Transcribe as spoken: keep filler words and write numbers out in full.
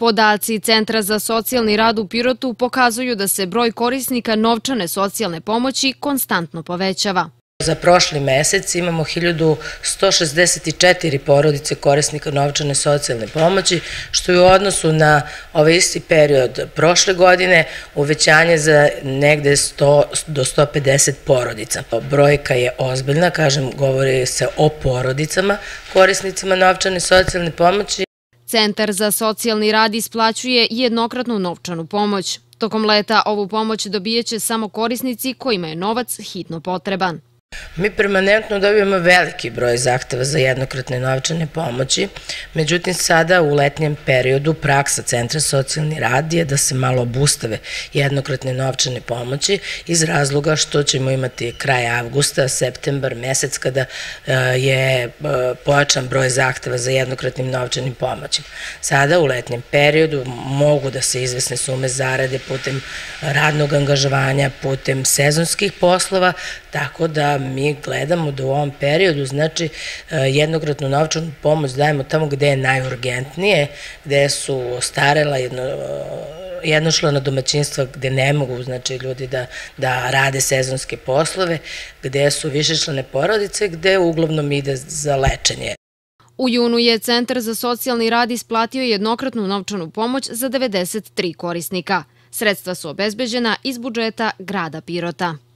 Podaci Centra za socijalni rad u Pirotu pokazuju da se broj korisnika novčane socijalne pomoći konstantno povećava. Za prošli mesec imamo hiljadu sto šezdeset četiri porodice korisnika novčane socijalne pomoći, što je u odnosu na ovaj isti period prošle godine uvećanje za negde sto do sto pedeset porodica. Brojka je ozbiljna, kažem, govori se o porodicama korisnicima novčane socijalne pomoći. Centar za socijalni rad isplaćuje jednokratnu novčanu pomoć. Tokom leta ovu pomoć dobijeće samo korisnici kojima je novac hitno potreban. Mi permanentno dobijamo veliki broj zahteva za jednokratne novčane pomoći, međutim sada u letnjem periodu praksa Centra socijalni rad je da se malo obustave jednokratne novčane pomoći iz razloga što ćemo imati kraj avgusta, septembar, mesec kada je pojačan broj zahteva za jednokratnim novčanim pomoćima. Sada u letnjem periodu mogu da se izvesne sume zarade putem radnog angažovanja, putem sezonskih poslova, tako da mi gledamo da u ovom periodu, znači, jednokratnu novčanu pomoć dajemo tamo gde je najurgentnije, gde su ostarela jednočlana domaćinstva, gde ne mogu, znači, ljudi da rade sezonske poslove, gde su višečlane porodice, gde uglavnom ide za lečenje. U junu je Centar za socijalni rad isplatio jednokratnu novčanu pomoć za devedeset tri korisnika. Sredstva su obezbeđena iz budžeta grada Pirota.